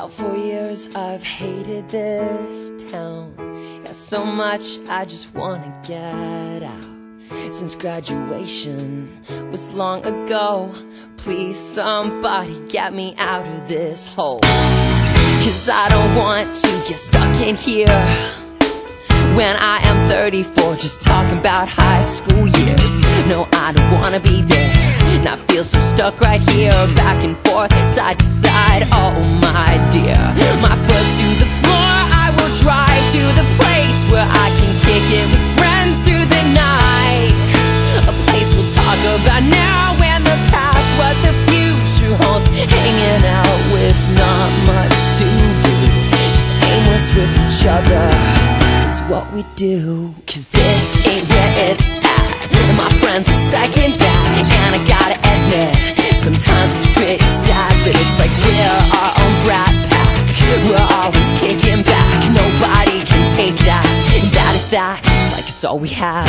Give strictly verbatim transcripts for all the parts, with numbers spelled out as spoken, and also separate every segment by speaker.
Speaker 1: Well, for years I've hated this town. Yeah, so much I just wanna get out. Since graduation was long ago, please somebody get me out of this hole. Cause I don't want to get stuck in here when I am thirty-four, just talking about high school years. No, I don't wanna be there, and I feel so stuck right here, back and forth, side to side. Oh my dear, my foot to the floor, I will drive to the place where I can kick it with friends through the night. A place we'll talk about now and the past, what the future holds. Hanging out with not much to do, just aimless with each other is what we do. Cause this ain't where it's at, and my friends are second that. And I gotta admit, sometimes it's pretty sad, but it's like we're our own brat pack. We're always kicking back, nobody can take that. And that is that, it's like it's all we have.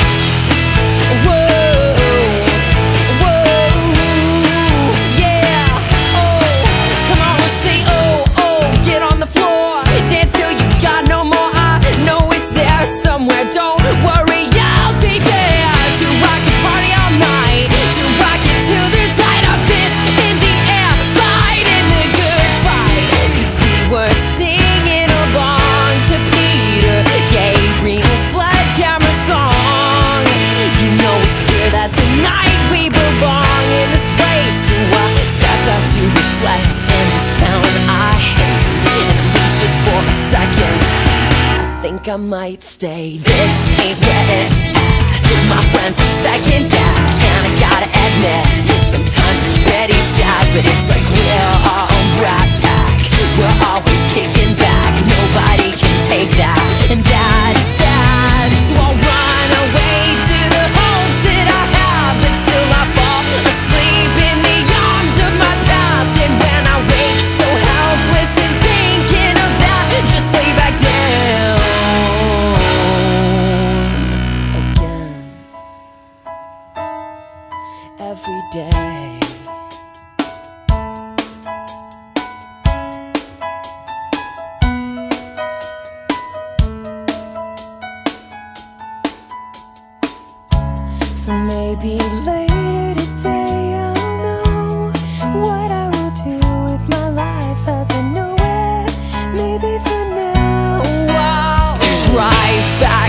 Speaker 1: Whoa. Somewhere, don't worry, I'll be there to rock the party all night, to rock it till there's light up this in the air, fighting the good fight. Cause we were singing along to Peter Gabriel's Sledgehammer song. You know it's clear that tonight we belong in this place, so I step out to reflect in this town I hate. And at least just for a second, I think I might stay. This ain't where it's at, my friends are second that. And I gotta admit, sometimes it's pretty sad, but it's like we're our own brat pack. We're always kicking back, nobody can take that. And that is that, so I'll run away to the hopes that I have, but still I fall asleep in the arms of my past. And when I wake so helpless and thinking of that, just lay back down every day. So maybe later today I'll know what I will do with my life as I know it. Maybe for now I'll drive back